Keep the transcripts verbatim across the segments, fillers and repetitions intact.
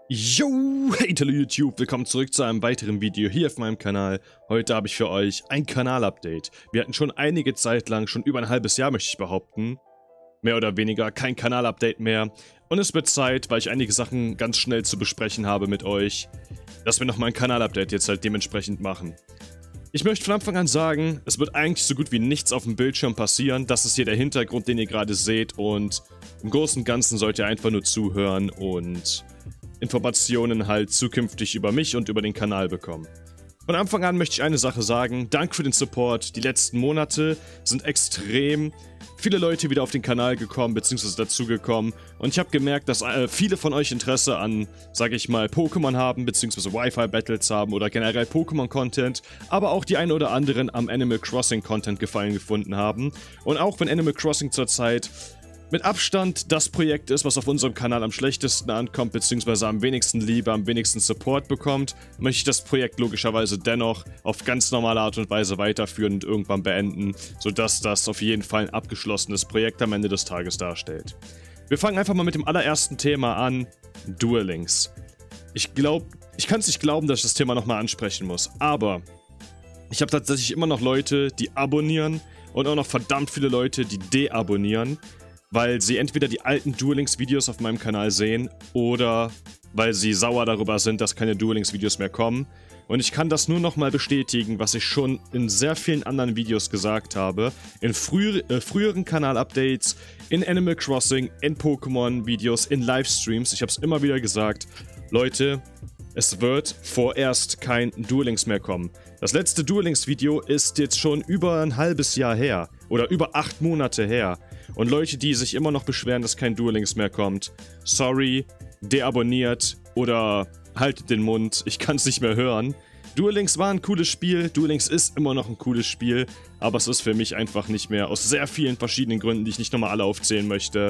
Yo, hey Hallo YouTube, willkommen zurück zu einem weiteren Video hier auf meinem Kanal. Heute habe ich für euch ein Kanalupdate. Wir hatten schon einige Zeit lang, schon über ein halbes Jahr möchte ich behaupten, mehr oder weniger kein Kanalupdate mehr. Und es wird Zeit, weil ich einige Sachen ganz schnell zu besprechen habe mit euch, dass wir nochmal ein Kanalupdate jetzt halt dementsprechend machen. Ich möchte von Anfang an sagen, es wird eigentlich so gut wie nichts auf dem Bildschirm passieren. Das ist hier der Hintergrund, den ihr gerade seht, und im Großen und Ganzen sollt ihr einfach nur zuhören und Informationen halt zukünftig über mich und über den Kanal bekommen. Von Anfang an möchte ich eine Sache sagen: Dank für den Support. Die letzten Monate sind extrem viele Leute wieder auf den Kanal gekommen, beziehungsweise dazugekommen. Und ich habe gemerkt, dass äh, viele von euch Interesse an, sage ich mal, Pokémon haben, beziehungsweise Wi-Fi-Battles haben oder generell Pokémon-Content, aber auch die einen oder anderen am Animal Crossing-Content Gefallen gefunden haben. Und auch wenn Animal Crossing zurzeit mit Abstand das Projekt ist, was auf unserem Kanal am schlechtesten ankommt, beziehungsweise am wenigsten Liebe, am wenigsten Support bekommt, möchte ich das Projekt logischerweise dennoch auf ganz normale Art und Weise weiterführen und irgendwann beenden, sodass das auf jeden Fall ein abgeschlossenes Projekt am Ende des Tages darstellt. Wir fangen einfach mal mit dem allerersten Thema an: Duel Links. Ich glaube, ich kann es nicht glauben, dass ich das Thema nochmal ansprechen muss, aber ich habe tatsächlich immer noch Leute, die abonnieren, und auch noch verdammt viele Leute, die deabonnieren, weil sie entweder die alten Duel Links Videos auf meinem Kanal sehen oder weil sie sauer darüber sind, dass keine Duel Links Videos mehr kommen. Und ich kann das nur nochmal bestätigen, was ich schon in sehr vielen anderen Videos gesagt habe, in früh äh, früheren Kanal-Updates, in Animal Crossing, in Pokémon-Videos, in Livestreams. Ich habe es immer wieder gesagt: Leute, es wird vorerst kein Duel Links mehr kommen. Das letzte Duel Links Video ist jetzt schon über ein halbes Jahr her oder über acht Monate her. Und Leute, die sich immer noch beschweren, dass kein Duel Links mehr kommt, sorry, deabonniert oder haltet den Mund, ich kann es nicht mehr hören. Duel Links war ein cooles Spiel, Duel Links ist immer noch ein cooles Spiel, aber es ist für mich einfach nicht mehr, aus sehr vielen verschiedenen Gründen, die ich nicht nochmal alle aufzählen möchte,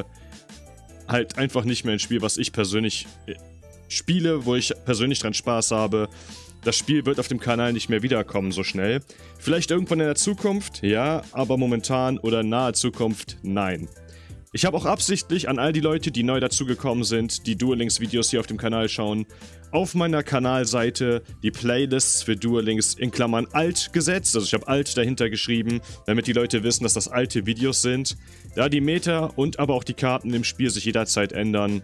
halt einfach nicht mehr ein Spiel, was ich persönlich spiele, wo ich persönlich dran Spaß habe. Das Spiel wird auf dem Kanal nicht mehr wiederkommen so schnell. Vielleicht irgendwann in der Zukunft, ja, aber momentan oder in naher Zukunft, nein. Ich habe auch absichtlich an all die Leute, die neu dazugekommen sind, die Duel Links Videos hier auf dem Kanal schauen, auf meiner Kanalseite die Playlists für Duel Links in Klammern alt gesetzt. Also ich habe alt dahinter geschrieben, damit die Leute wissen, dass das alte Videos sind. Da die Meta und aber auch die Karten im Spiel sich jederzeit ändern,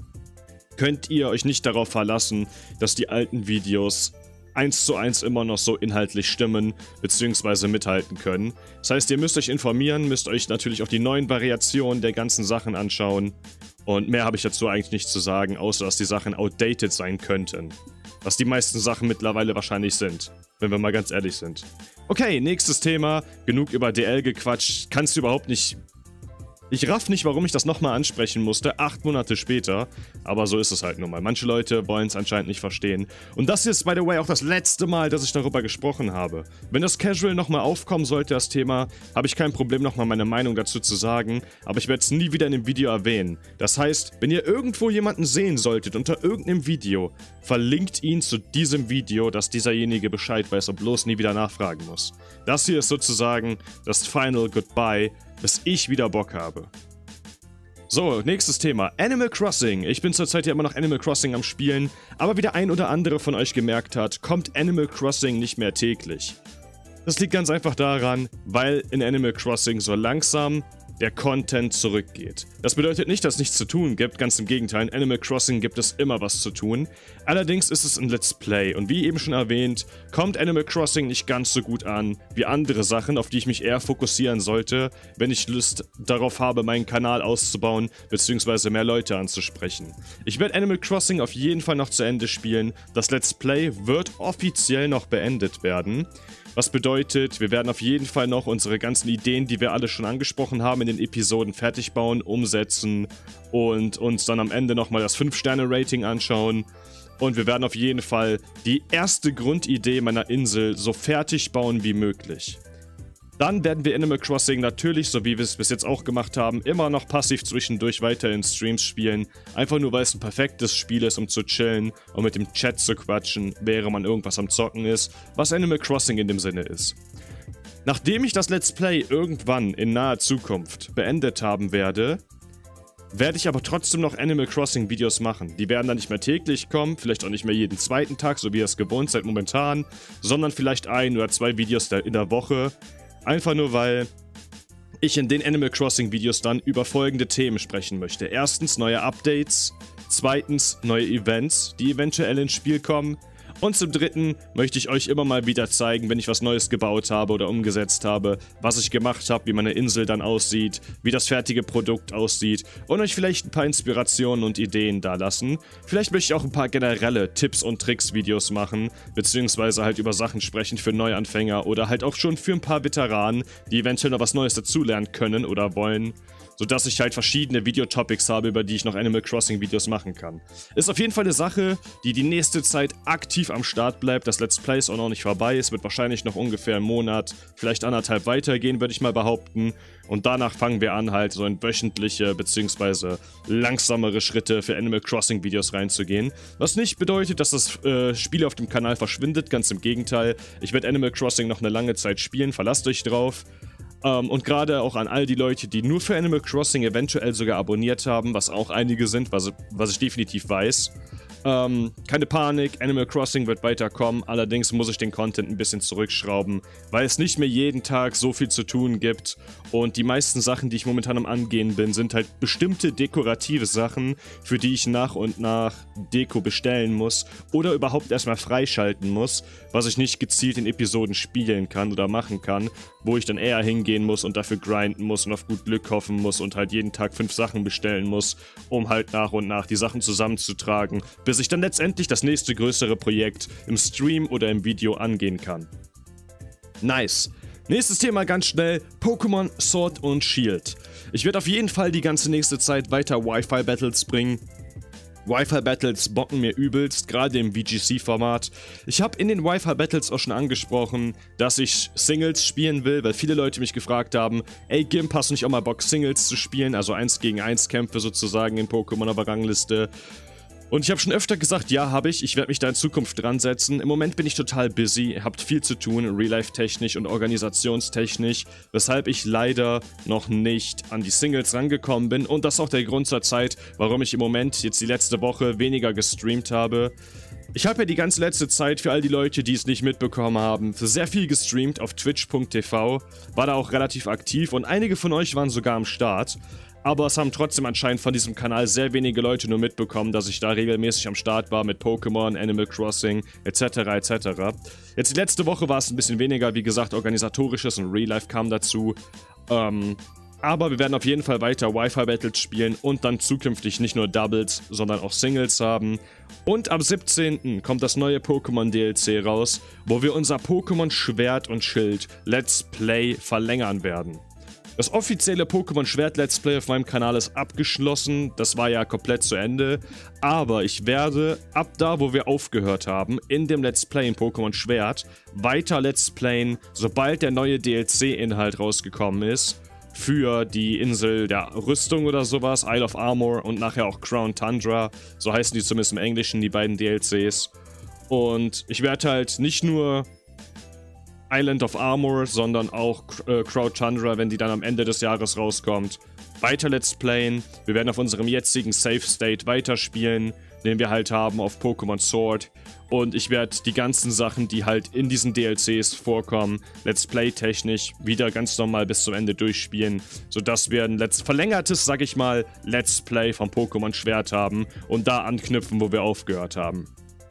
könnt ihr euch nicht darauf verlassen, dass die alten Videos eins zu eins immer noch so inhaltlich stimmen bzw. mithalten können. Das heißt, ihr müsst euch informieren, müsst euch natürlich auch die neuen Variationen der ganzen Sachen anschauen. Und mehr habe ich dazu eigentlich nicht zu sagen, außer dass die Sachen outdated sein könnten. Was die meisten Sachen mittlerweile wahrscheinlich sind, wenn wir mal ganz ehrlich sind. Okay, nächstes Thema. Genug über D L gequatscht. Kannst du überhaupt nicht... Ich raff nicht, warum ich das nochmal ansprechen musste, acht Monate später, aber so ist es halt nun mal. Manche Leute wollen es anscheinend nicht verstehen. Und das ist, by the way, auch das letzte Mal, dass ich darüber gesprochen habe. Wenn das casual nochmal aufkommen sollte, das Thema, habe ich kein Problem, nochmal meine Meinung dazu zu sagen, aber ich werde es nie wieder in dem Video erwähnen. Das heißt, wenn ihr irgendwo jemanden sehen solltet unter irgendeinem Video, verlinkt ihn zu diesem Video, dass dieserjenige Bescheid weiß und bloß nie wieder nachfragen muss. Das hier ist sozusagen das Final Goodbye, bis ich wieder Bock habe. So, nächstes Thema. Animal Crossing. Ich bin zurzeit ja immer noch Animal Crossing am Spielen, aber wie der ein oder andere von euch gemerkt hat, kommt Animal Crossing nicht mehr täglich. Das liegt ganz einfach daran, weil in Animal Crossing so langsam der Content zurückgeht. Das bedeutet nicht, dass es nichts zu tun gibt, ganz im Gegenteil, in Animal Crossing gibt es immer was zu tun. Allerdings ist es ein Let's Play und wie eben schon erwähnt, kommt Animal Crossing nicht ganz so gut an wie andere Sachen, auf die ich mich eher fokussieren sollte, wenn ich Lust darauf habe, meinen Kanal auszubauen bzw. mehr Leute anzusprechen. Ich werde Animal Crossing auf jeden Fall noch zu Ende spielen. Das Let's Play wird offiziell noch beendet werden. Was bedeutet, wir werden auf jeden Fall noch unsere ganzen Ideen, die wir alle schon angesprochen haben, in den Episoden fertig bauen, umsetzen und uns dann am Ende nochmal das fünf Sterne Rating anschauen. Und wir werden auf jeden Fall die erste Grundidee meiner Insel so fertig bauen wie möglich. Dann werden wir Animal Crossing natürlich, so wie wir es bis jetzt auch gemacht haben, immer noch passiv zwischendurch weiter in Streams spielen. Einfach nur, weil es ein perfektes Spiel ist, um zu chillen und mit dem Chat zu quatschen, während man irgendwas am Zocken ist, was Animal Crossing in dem Sinne ist. Nachdem ich das Let's Play irgendwann in naher Zukunft beendet haben werde, werde ich aber trotzdem noch Animal Crossing Videos machen. Die werden dann nicht mehr täglich kommen, vielleicht auch nicht mehr jeden zweiten Tag, so wie ihr es gewohnt seid momentan, sondern vielleicht ein oder zwei Videos in der Woche. Einfach nur, weil ich in den Animal Crossing Videos dann über folgende Themen sprechen möchte. Erstens neue Updates, zweitens neue Events, die eventuell ins Spiel kommen. Und zum Dritten möchte ich euch immer mal wieder zeigen, wenn ich was Neues gebaut habe oder umgesetzt habe, was ich gemacht habe, wie meine Insel dann aussieht, wie das fertige Produkt aussieht und euch vielleicht ein paar Inspirationen und Ideen da lassen. Vielleicht möchte ich auch ein paar generelle Tipps und Tricks Videos machen, beziehungsweise halt über Sachen sprechen für Neuanfänger oder halt auch schon für ein paar Veteranen, die eventuell noch was Neues dazulernen können oder wollen, sodass ich halt verschiedene Videotopics habe, über die ich noch Animal Crossing Videos machen kann. Ist auf jeden Fall eine Sache, die die nächste Zeit aktiv am Start bleibt. Das Let's Play ist auch noch nicht vorbei. Es wird wahrscheinlich noch ungefähr einen Monat, vielleicht anderthalb weitergehen, würde ich mal behaupten. Und danach fangen wir an, halt so in wöchentliche bzw. langsamere Schritte für Animal Crossing Videos reinzugehen. Was nicht bedeutet, dass das äh, Spiel auf dem Kanal verschwindet, ganz im Gegenteil. Ich werde Animal Crossing noch eine lange Zeit spielen, verlasst euch drauf. Um, und gerade auch an all die Leute, die nur für Animal Crossing eventuell sogar abonniert haben, was auch einige sind, was, was ich definitiv weiß. Um, keine Panik, Animal Crossing wird weiterkommen, allerdings muss ich den Content ein bisschen zurückschrauben, weil es nicht mehr jeden Tag so viel zu tun gibt und die meisten Sachen, die ich momentan am Angehen bin, sind halt bestimmte dekorative Sachen, für die ich nach und nach Deko bestellen muss oder überhaupt erstmal freischalten muss, was ich nicht gezielt in Episoden spielen kann oder machen kann, wo ich dann eher hingehen muss und dafür grinden muss und auf gut Glück hoffen muss und halt jeden Tag fünf Sachen bestellen muss, um halt nach und nach die Sachen zusammenzutragen, bis ich dann letztendlich das nächste größere Projekt im Stream oder im Video angehen kann. Nice. Nächstes Thema ganz schnell, Pokémon Sword und Shield. Ich werde auf jeden Fall die ganze nächste Zeit weiter Wi-Fi-Battles bringen. Wi-Fi-Battles bocken mir übelst, gerade im V G C-Format. Ich habe in den Wi-Fi-Battles auch schon angesprochen, dass ich Singles spielen will, weil viele Leute mich gefragt haben, ey Gimp, hast du nicht auch mal Bock Singles zu spielen, also eins gegen eins Kämpfe sozusagen in Pokémon auf der Rangliste. Und ich habe schon öfter gesagt, ja, habe ich. Ich werde mich da in Zukunft dran setzen. Im Moment bin ich total busy, habt viel zu tun, Real-Life-technisch und organisationstechnisch, weshalb ich leider noch nicht an die Singles rangekommen bin. Und das ist auch der Grund zur Zeit, warum ich im Moment jetzt die letzte Woche weniger gestreamt habe. Ich habe ja die ganze letzte Zeit, für all die Leute, die es nicht mitbekommen haben, sehr viel gestreamt auf twitch punkt t v, war da auch relativ aktiv und einige von euch waren sogar am Start. Aber es haben trotzdem anscheinend von diesem Kanal sehr wenige Leute nur mitbekommen, dass ich da regelmäßig am Start war mit Pokémon, Animal Crossing, et cetera et cetera. Jetzt die letzte Woche war es ein bisschen weniger, wie gesagt, organisatorisches und Real Life kam dazu. Ähm, aber wir werden auf jeden Fall weiter Wi-Fi-Battles spielen und dann zukünftig nicht nur Doubles, sondern auch Singles haben. Und am siebzehnten kommt das neue Pokémon D L C raus, wo wir unser Pokémon Schwert und Schild Let's Play verlängern werden. Das offizielle Pokémon Schwert Let's Play auf meinem Kanal ist abgeschlossen, das war ja komplett zu Ende, aber ich werde ab da, wo wir aufgehört haben, in dem Let's Play in Pokémon Schwert, weiter Let's Playen, sobald der neue D L C-Inhalt rausgekommen ist, für die Insel der Rüstung oder sowas, Isle of Armor und nachher auch Crown Tundra, so heißen die zumindest im Englischen, die beiden D L Cs. Und ich werde halt nicht nur Island of Armor, sondern auch äh, Crown Tundra, wenn die dann am Ende des Jahres rauskommt, weiter Let's Playen. Wir werden auf unserem jetzigen Save State weiterspielen, den wir halt haben auf Pokémon Sword. Und ich werde die ganzen Sachen, die halt in diesen D L Cs vorkommen, Let's Play technisch wieder ganz normal bis zum Ende durchspielen, sodass wir ein let's verlängertes, sag ich mal, Let's Play vom Pokémon Schwert haben und da anknüpfen, wo wir aufgehört haben.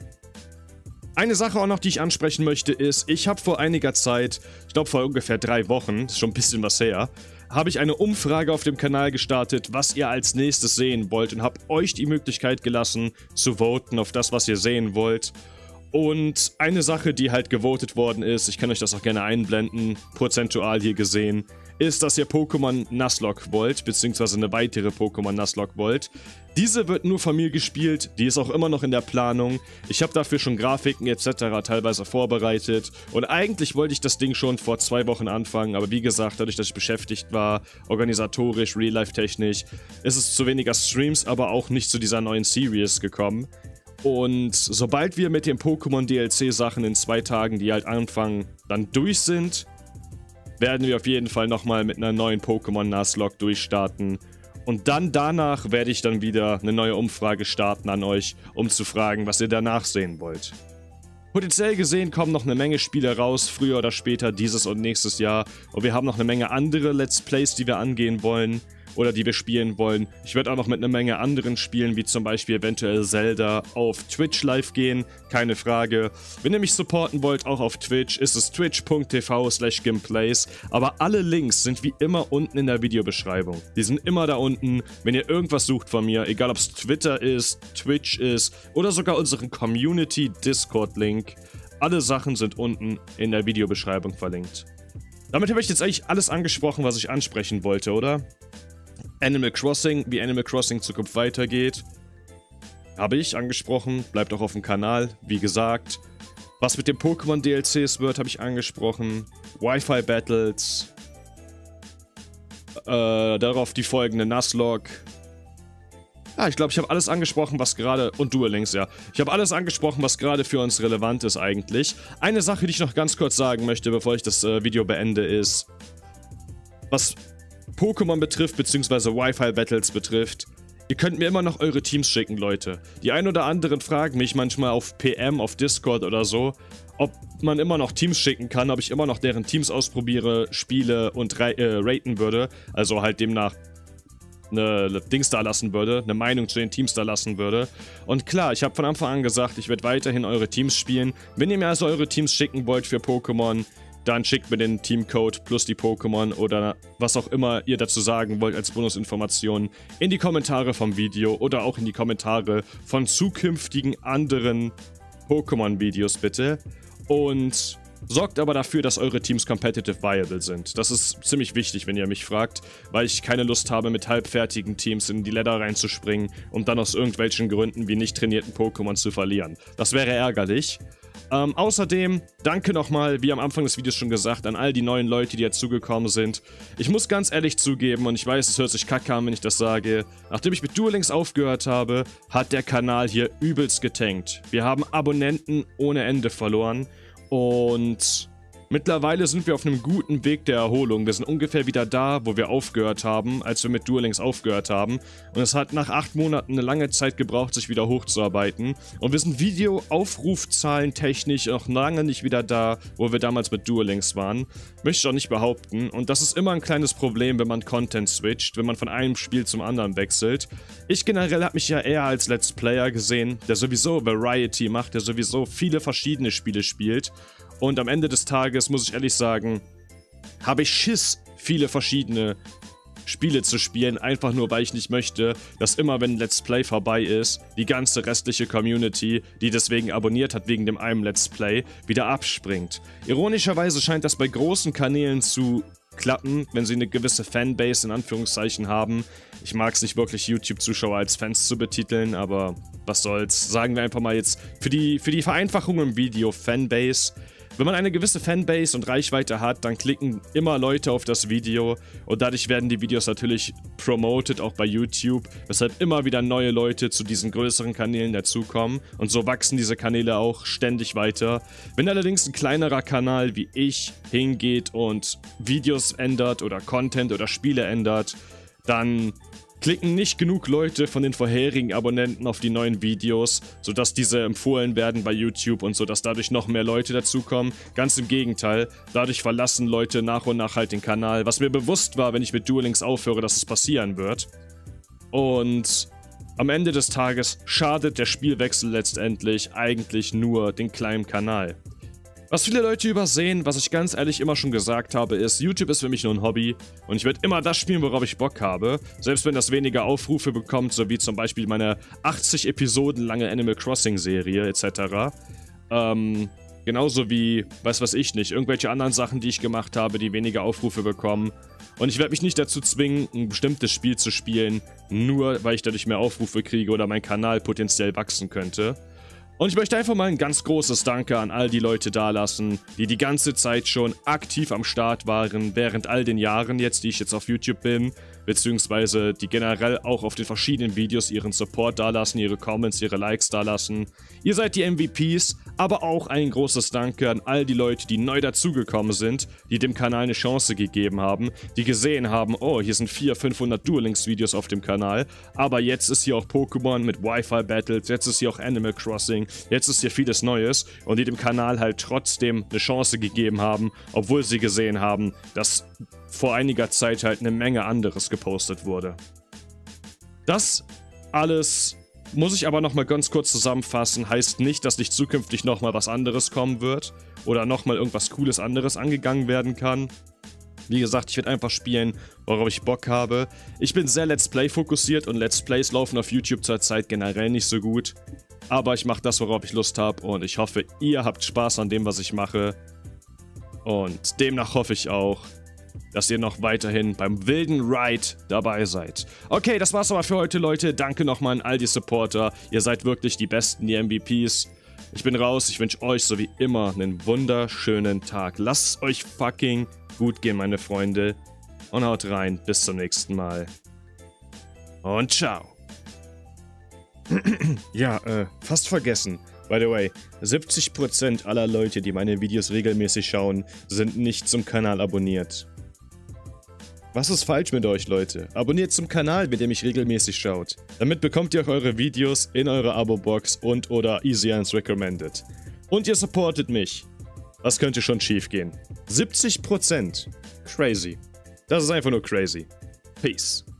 Eine Sache auch noch, die ich ansprechen möchte, ist, ich habe vor einiger Zeit, ich glaube vor ungefähr drei Wochen, ist schon ein bisschen was her, habe ich eine Umfrage auf dem Kanal gestartet, was ihr als nächstes sehen wollt und habe euch die Möglichkeit gelassen, zu voten auf das, was ihr sehen wollt. Und eine Sache, die halt gewotet worden ist, ich kann euch das auch gerne einblenden, prozentual hier gesehen, ist, dass ihr Pokémon Nuzlocke wollt, beziehungsweise eine weitere Pokémon Nuzlocke wollt. Diese wird nur von mir gespielt, die ist auch immer noch in der Planung. Ich habe dafür schon Grafiken et cetera teilweise vorbereitet und eigentlich wollte ich das Ding schon vor zwei Wochen anfangen, aber wie gesagt, dadurch, dass ich beschäftigt war, organisatorisch, real-life-technisch, ist es zu weniger Streams, aber auch nicht zu dieser neuen Series gekommen. Und sobald wir mit den Pokémon D L C-Sachen in zwei Tagen, die halt anfangen, dann durch sind, werden wir auf jeden Fall nochmal mit einer neuen Pokémon Nuzlocke durchstarten. Und dann danach werde ich dann wieder eine neue Umfrage starten an euch, um zu fragen, was ihr danach sehen wollt. Potenziell gesehen kommen noch eine Menge Spiele raus, früher oder später, dieses und nächstes Jahr. Und wir haben noch eine Menge andere Let's Plays, die wir angehen wollen. Oder die wir spielen wollen. Ich werde auch noch mit einer Menge anderen Spielen, wie zum Beispiel eventuell Zelda, auf Twitch live gehen, keine Frage. Wenn ihr mich supporten wollt, auch auf Twitch, ist es twitch punkt t v slash gimplays. Aber alle Links sind wie immer unten in der Videobeschreibung. Die sind immer da unten, wenn ihr irgendwas sucht von mir, egal ob es Twitter ist, Twitch ist oder sogar unseren Community-Discord-Link. Alle Sachen sind unten in der Videobeschreibung verlinkt. Damit habe ich jetzt eigentlich alles angesprochen, was ich ansprechen wollte, oder? Animal Crossing, wie Animal Crossing Zukunft weitergeht, habe ich angesprochen, bleibt auch auf dem Kanal, wie gesagt. Was mit den Pokémon D L Cs wird, habe ich angesprochen. Wi-Fi Battles, äh, darauf die folgende Nuzlocke. Ja, ich glaube, ich habe alles angesprochen, was gerade... Und Duel Links, ja. Ich habe alles angesprochen, was gerade für uns relevant ist eigentlich. Eine Sache, die ich noch ganz kurz sagen möchte, bevor ich das äh, Video beende, ist... Was Pokémon betrifft, beziehungsweise Wi-Fi-Battles betrifft, ihr könnt mir immer noch eure Teams schicken, Leute. Die ein oder anderen fragen mich manchmal auf P M, auf Discord oder so, ob man immer noch Teams schicken kann, ob ich immer noch deren Teams ausprobiere, spiele und äh, raten würde. Also halt demnach eine Dings da lassen würde, eine Meinung zu den Teams da lassen würde. Und klar, ich habe von Anfang an gesagt, ich werde weiterhin eure Teams spielen. Wenn ihr mir also eure Teams schicken wollt für Pokémon, dann schickt mir den Teamcode plus die Pokémon oder was auch immer ihr dazu sagen wollt als Bonusinformationen in die Kommentare vom Video oder auch in die Kommentare von zukünftigen anderen Pokémon-Videos bitte. Und sorgt aber dafür, dass eure Teams competitive viable sind. Das ist ziemlich wichtig, wenn ihr mich fragt, weil ich keine Lust habe, mit halbfertigen Teams in die Ladder reinzuspringen und dann aus irgendwelchen Gründen wie nicht trainierten Pokémon zu verlieren. Das wäre ärgerlich. Ähm, außerdem, danke nochmal, wie am Anfang des Videos schon gesagt, an all die neuen Leute, die dazugekommen sind. Ich muss ganz ehrlich zugeben, und ich weiß, es hört sich kacke an, wenn ich das sage, nachdem ich mit Duel Links aufgehört habe, hat der Kanal hier übelst getankt. Wir haben Abonnenten ohne Ende verloren und mittlerweile sind wir auf einem guten Weg der Erholung. Wir sind ungefähr wieder da, wo wir aufgehört haben, als wir mit Duel Links aufgehört haben. Und es hat nach acht Monaten eine lange Zeit gebraucht, sich wieder hochzuarbeiten. Und wir sind Video-Aufrufzahlen technisch noch lange nicht wieder da, wo wir damals mit Duel Links waren. Möchte ich auch nicht behaupten. Und das ist immer ein kleines Problem, wenn man Content switcht, wenn man von einem Spiel zum anderen wechselt. Ich generell habe mich ja eher als Let's Player gesehen, der sowieso Variety macht, der sowieso viele verschiedene Spiele spielt. Und am Ende des Tages, muss ich ehrlich sagen, habe ich Schiss, viele verschiedene Spiele zu spielen, einfach nur, weil ich nicht möchte, dass immer, wenn ein Let's Play vorbei ist, die ganze restliche Community, die deswegen abonniert hat wegen dem einen Let's Play, wieder abspringt. Ironischerweise scheint das bei großen Kanälen zu klappen, wenn sie eine gewisse Fanbase in Anführungszeichen haben. Ich mag es nicht wirklich, YouTube-Zuschauer als Fans zu betiteln, aber was soll's. Sagen wir einfach mal jetzt für die, für die Vereinfachung im Video Fanbase. Wenn man eine gewisse Fanbase und Reichweite hat, dann klicken immer Leute auf das Video und dadurch werden die Videos natürlich promoted, auch bei YouTube, weshalb immer wieder neue Leute zu diesen größeren Kanälen dazukommen und so wachsen diese Kanäle auch ständig weiter. Wenn allerdings ein kleinerer Kanal wie ich hingeht und Videos ändert oder Content oder Spiele ändert, dann klicken nicht genug Leute von den vorherigen Abonnenten auf die neuen Videos, sodass diese empfohlen werden bei YouTube und sodass dadurch noch mehr Leute dazukommen. Ganz im Gegenteil, dadurch verlassen Leute nach und nach halt den Kanal, was mir bewusst war, wenn ich mit Duel Links aufhöre, dass es passieren wird. Und am Ende des Tages schadet der Spielwechsel letztendlich eigentlich nur den kleinen Kanal. Was viele Leute übersehen, was ich ganz ehrlich immer schon gesagt habe, ist, YouTube ist für mich nur ein Hobby und ich werde immer das spielen, worauf ich Bock habe, selbst wenn das weniger Aufrufe bekommt, so wie zum Beispiel meine achtzig Episoden lange Animal Crossing Serie et cetera. Ähm, genauso wie, weiß was ich nicht, irgendwelche anderen Sachen, die ich gemacht habe, die weniger Aufrufe bekommen. Und ich werde mich nicht dazu zwingen, ein bestimmtes Spiel zu spielen, nur weil ich dadurch mehr Aufrufe kriege oder mein Kanal potenziell wachsen könnte. Und ich möchte einfach mal ein ganz großes Danke an all die Leute dalassen, die die ganze Zeit schon aktiv am Start waren, während all den Jahren jetzt, die ich jetzt auf YouTube bin, beziehungsweise die generell auch auf den verschiedenen Videos ihren Support dalassen, ihre Comments, ihre Likes dalassen. Ihr seid die M V Ps, Aber auch ein großes Danke an all die Leute, die neu dazugekommen sind, die dem Kanal eine Chance gegeben haben, die gesehen haben, oh, hier sind vierhundert, fünfhundert Duel Links Videos auf dem Kanal, aber jetzt ist hier auch Pokémon mit Wi-Fi Battles, jetzt ist hier auch Animal Crossing, jetzt ist hier vieles Neues und die dem Kanal halt trotzdem eine Chance gegeben haben, obwohl sie gesehen haben, dass vor einiger Zeit halt eine Menge anderes gepostet wurde. Das alles muss ich aber nochmal ganz kurz zusammenfassen, heißt nicht, dass nicht zukünftig nochmal was anderes kommen wird oder nochmal irgendwas Cooles anderes angegangen werden kann. Wie gesagt, ich werde einfach spielen, worauf ich Bock habe. Ich bin sehr Let's Play fokussiert und Let's Plays laufen auf YouTube zurzeit generell nicht so gut. Aber ich mache das, worauf ich Lust habe und ich hoffe, ihr habt Spaß an dem, was ich mache. Und demnach hoffe ich auch, dass ihr noch weiterhin beim wilden Ride dabei seid. Okay, das war's aber für heute, Leute. Danke nochmal an all die Supporter. Ihr seid wirklich die Besten, die M V Ps. Ich bin raus. Ich wünsche euch so wie immer einen wunderschönen Tag. Lasst es euch fucking gut gehen, meine Freunde. Und haut rein. Bis zum nächsten Mal. Und ciao. Ja, äh, fast vergessen. By the way, siebzig Prozent aller Leute, die meine Videos regelmäßig schauen, sind nicht zum Kanal abonniert. Was ist falsch mit euch, Leute? Abonniert zum Kanal, wenn ihr mich regelmäßig schaut. Damit bekommt ihr auch eure Videos in eure Abo-Box und oder Easy Earns Recommended. Und ihr supportet mich. Was könnte schon schief gehen? siebzig Prozent. Crazy. Das ist einfach nur crazy. Peace.